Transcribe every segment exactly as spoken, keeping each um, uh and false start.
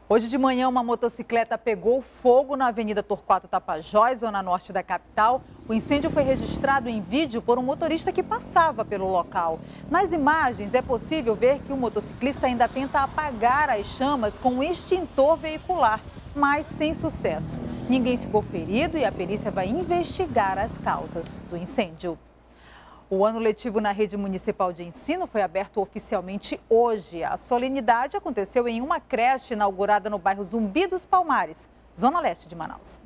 Hoje de manhã, uma motocicleta pegou fogo na Avenida Torquato Tapajós, zona norte da capital. O incêndio foi registrado em vídeo por um motorista que passava pelo local. Nas imagens, é possível ver que o motociclista ainda tenta apagar as chamas com um extintor veicular, mas sem sucesso. Ninguém ficou ferido e a perícia vai investigar as causas do incêndio. O ano letivo na rede municipal de ensino foi aberto oficialmente hoje. A solenidade aconteceu em uma creche inaugurada no bairro Zumbi dos Palmares, zona leste de Manaus.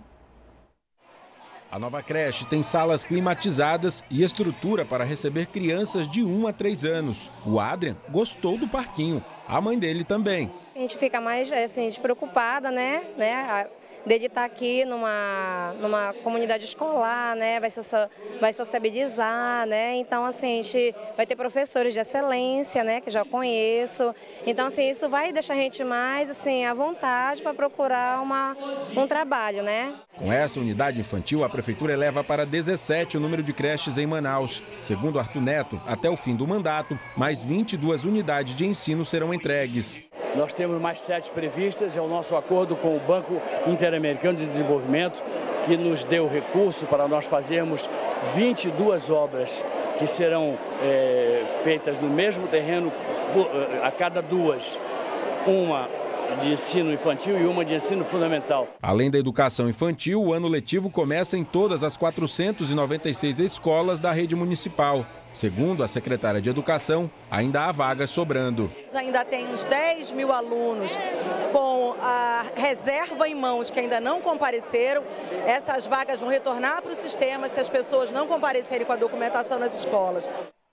A nova creche tem salas climatizadas e estrutura para receber crianças de um a três anos. O Adrian gostou do parquinho, a mãe dele também. A gente fica mais assim, despreocupada, né? né? Dele estar aqui numa, numa comunidade escolar, né? Vai, so, vai sociabilizar, né? Então, assim, a gente vai ter professores de excelência, né? Que já conheço. Então, assim, isso vai deixar a gente mais, assim, à vontade para procurar uma, um trabalho, né? Com essa unidade infantil, a prefeitura eleva para dezessete o número de creches em Manaus. Segundo Arthur Neto, até o fim do mandato, mais vinte e duas unidades de ensino serão entregues. Nós temos mais sete previstas, é o nosso acordo com o Banco Interamericano de Desenvolvimento, que nos deu recurso para nós fazermos vinte e duas obras que serão é, feitas no mesmo terreno a cada duas, uma de ensino infantil e uma de ensino fundamental. Além da educação infantil, o ano letivo começa em todas as quatrocentas e noventa e seis escolas da rede municipal. Segundo a secretária de Educação, ainda há vagas sobrando. Ainda tem uns dez mil alunos com a reserva em mãos que ainda não compareceram. Essas vagas vão retornar para o sistema se as pessoas não comparecerem com a documentação nas escolas.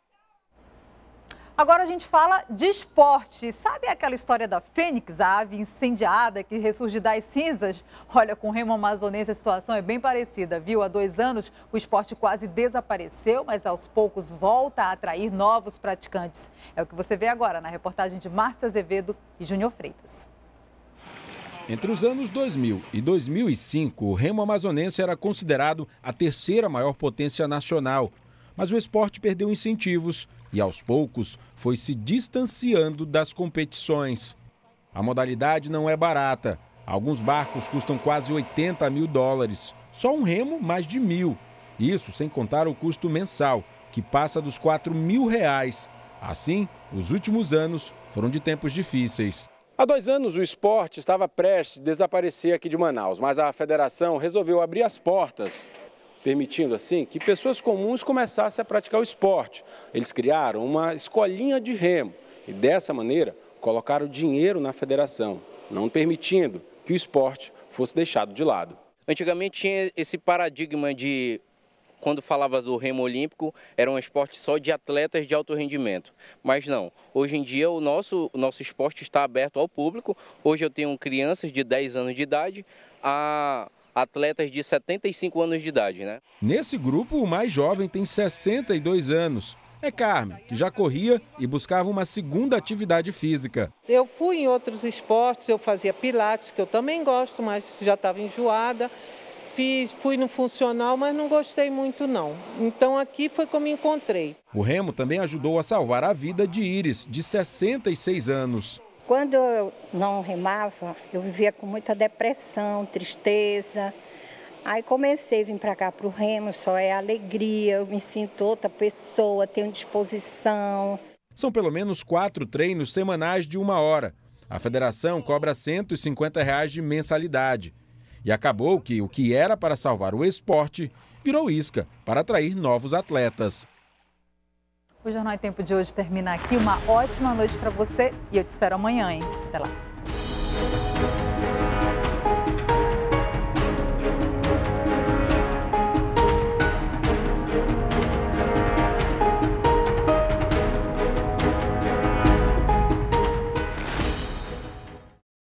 Agora a gente fala de esporte. Sabe aquela história da Fênix, a ave incendiada que ressurge das cinzas? Olha, com o remo amazonense a situação é bem parecida, viu? Há dois anos o esporte quase desapareceu, mas aos poucos volta a atrair novos praticantes. É o que você vê agora na reportagem de Márcio Azevedo e Júnior Freitas. Entre os anos dois mil e dois mil e cinco, o remo amazonense era considerado a terceira maior potência nacional. Mas o esporte perdeu incentivos e, aos poucos, foi se distanciando das competições. A modalidade não é barata. Alguns barcos custam quase oitenta mil dólares. Só um remo, mais de mil. Isso sem contar o custo mensal, que passa dos quatro mil reais. Assim, os últimos anos foram de tempos difíceis. Há dois anos, o esporte estava prestes a desaparecer aqui de Manaus, mas a federação resolveu abrir as portas, permitindo assim que pessoas comuns começassem a praticar o esporte. Eles criaram uma escolinha de remo e dessa maneira colocaram dinheiro na federação, não permitindo que o esporte fosse deixado de lado. Antigamente tinha esse paradigma de, quando falava do remo olímpico, era um esporte só de atletas de alto rendimento. Mas não, hoje em dia o nosso, o nosso esporte está aberto ao público. Hoje eu tenho crianças de dez anos de idade a atletas de setenta e cinco anos de idade, né? Nesse grupo, o mais jovem tem sessenta e dois anos. É Carmen, que já corria e buscava uma segunda atividade física. Eu fui em outros esportes, eu fazia pilates, que eu também gosto, mas já estava enjoada. Fiz, fui no funcional, mas não gostei muito não. Então aqui foi como me encontrei. O remo também ajudou a salvar a vida de Iris, de sessenta e seis anos. Quando eu não remava, eu vivia com muita depressão, tristeza. Aí comecei a vir para cá para o remo, só é alegria, eu me sinto outra pessoa, tenho disposição. São pelo menos quatro treinos semanais de uma hora. A federação cobra cento e cinquenta reais de mensalidade. E acabou que o que era para salvar o esporte virou isca para atrair novos atletas. O Jornal em Tempo de hoje termina aqui. Uma ótima noite para você e eu te espero amanhã, hein? Até lá.